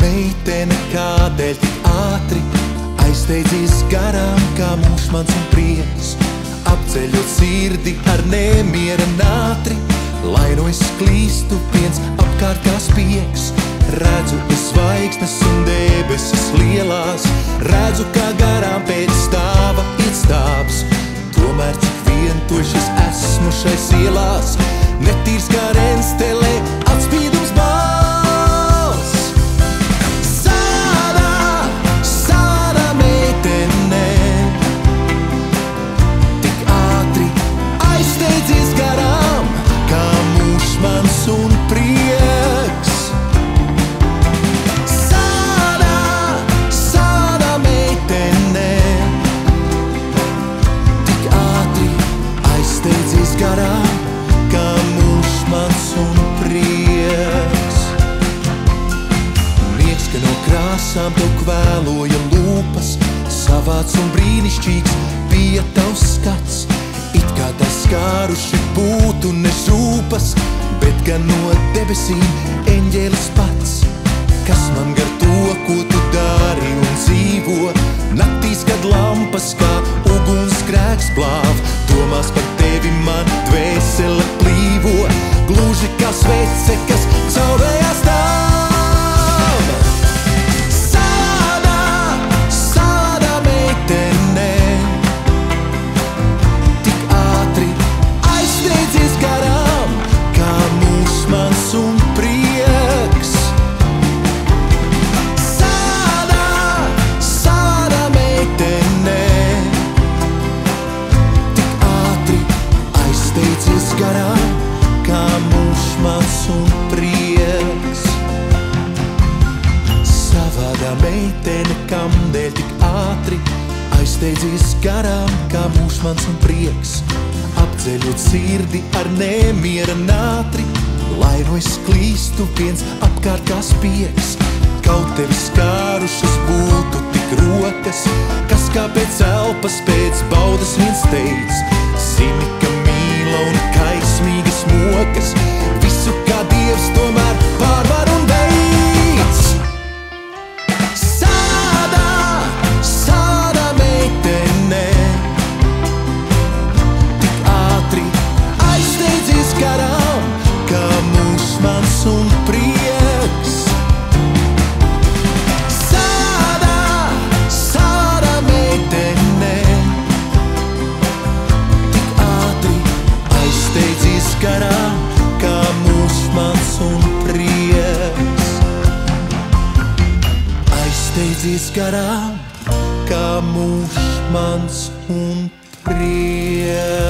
meitene, kādēļ tik ātri aizsteidzies garām, kā mūžs mans un prieks, apceļot sirdi ar nemiera nātri, lai no es klīstu viens apkārt kā spiegs. Redzu es zvaigznes un debesis lielās, redzu, kā garām pēc stāva iet stāvs. Tomēr cik vientuļš es esmu šais ielās, netīrs kā renstelē atspīdums balss. Sādā meitene, tik ātri aizsteidzies garām, kā mūžs mans un prieks. Sādā meitene, tik ātri aizsteidzies garām, kā mūžs mans un prieks. Miegs, ka no krāsām tev kvēloja lūpas, savāds un brīnišķīgs bija tavs skats. It kā tas skāruši būtu ne žūpas, bet gan no debesīm eņģēlis pats. Kas man gar to, ko tu dari un dzīvo, naktīs, kad lampas kā ugunsgrēks plāv, domās par tevi man dvēsele plīvo, gluži kā svece, kas caurējās stāv. Sādā meitene, tik ātri aizsteidzies garām, kā mūžs mans un prieks. Sādā meitene, tik ātri aizsteidzies garām, kā mūžs mans un prieks. Savādā meitene, kamdēļ tik ātri aizsteidzies garām, kā mūžs mans un prieks, apceļot sirdi ar nemiera nātri, lai no es klīstu viens apkārt kā spiegs. Kaut tevi skārušas būtu tik rokas, kas kā pēc elpas, pēc baudas viens teic. Zini, ka mīla un kaismīgas mokas, visu kā Dievs tomēr pārvar un veic. Sādā meitene, tik ātri aizsteidzies garām, kā mūžs mans un prieks. Sādā meitene, tik ātri aizsteidzies garām, kā mūžs mans un prieks. Aizsteidzies garām, kā mūžs mans un prieks.